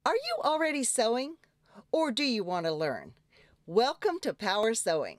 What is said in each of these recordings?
Are you already sewing, or do you want to learn? Welcome to Power Sewing.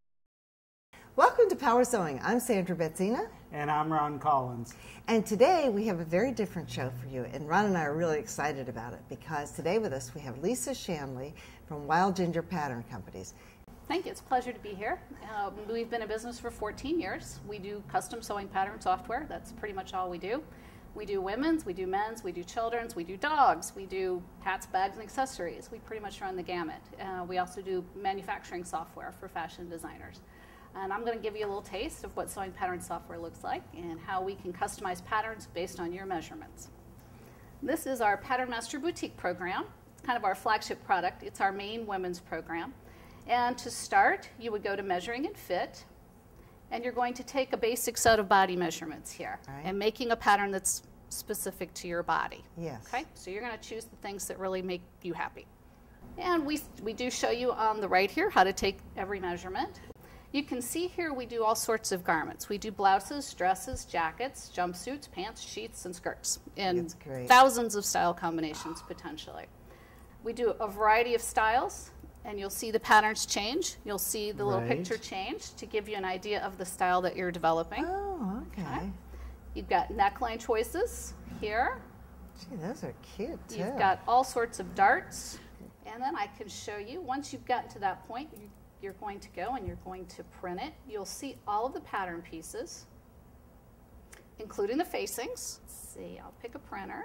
Welcome to Power Sewing. I'm Sandra Betzina. And I'm Ron Collins. And today we have a very different show for you. And Ron and I are really excited about it because today with us we have Lisa Shanley from Wild Ginger Pattern Companies. Thank you. It's a pleasure to be here. We've been in business for 14 years. We do custom sewing pattern software. That's pretty much all we do. We do women's, we do men's, we do children's, we do dogs, we do hats, bags, and accessories. We pretty much run the gamut. We also do manufacturing software for fashion designers. And I'm going to give you a little taste of what sewing pattern software looks like and how we can customize patterns based on your measurements. This is our Pattern Master Boutique program. It's kind of our flagship product. It's our main women's program. And to start, you would go to Measuring and Fit. And you're going to take a basic set of body measurements here and making a pattern that's specific to your body. Yes. Okay, so you're going to choose the things that really make you happy. And we do show you on the right here how to take every measurement. You can see here we do all sorts of garments. We do blouses, dresses, jackets, jumpsuits, pants, sheets, and skirts in thousands of style combinations potentially. We do a variety of styles. And you'll see the patterns change. You'll see the little picture change to give you an idea of the style that you're developing. Oh, okay. You've got neckline choices here. Gee, those are cute too. You've got all sorts of darts. And then I can show you, once you've gotten to that point, you're going to go and you're going to print it. You'll see all of the pattern pieces, including the facings. Let's see, I'll pick a printer.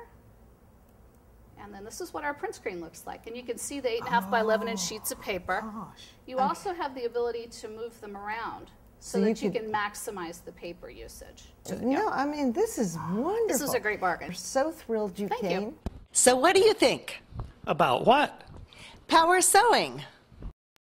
And then this is what our print screen looks like. And you can see the 8.5 by 11 inch sheets of paper. You also have the ability to move them around so that you can maximize the paper usage. No, I mean, this is wonderful. This is a great bargain. We're so thrilled you came. So what do you think? About what? Power Sewing.